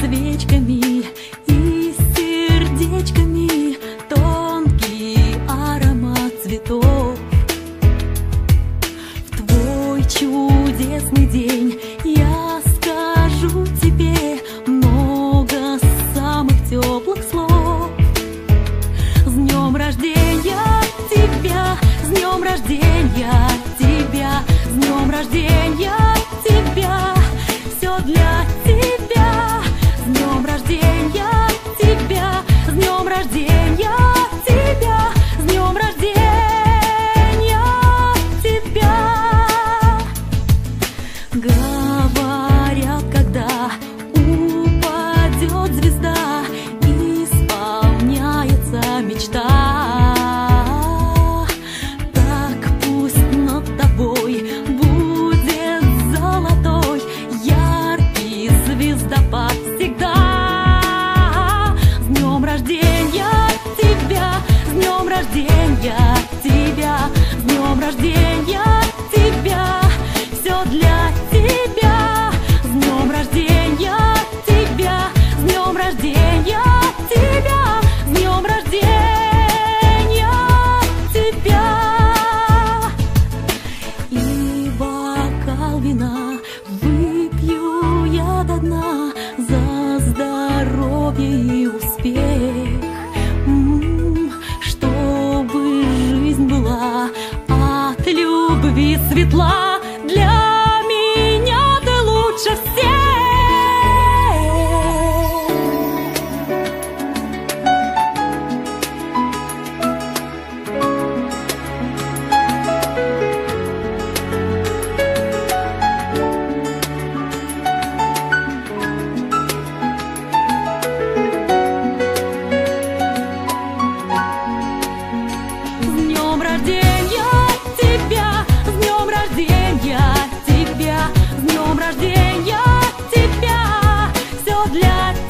свечками и сердечками тонкий аромат цветов. В твой чудесный день я скажу тебе много самых теплых слов. С днем рождения тебя, с днем рождения тебя, с днем рождения тебя, все для тебя. С днем рождения тебя, с днем рождения тебя, с днем рождения тебя. Говорят, когда упадет звезда, исполняется мечта. Так пусть над тобой будет золотой яркий звездопад всегда. С днем рождения тебя, с днем рождения тебя, с днем рождения тебя, все для тебя. С днем рождения тебя, с днем рождения тебя, с днем рождения тебя. И бокал вина выпью я до дна за здоровье и успех, чтобы жизнь была от любви светла. Для меня ты лучше всех. С днем рождения тебя, с днем рождения тебя, с днем рождения тебя, все для тебя.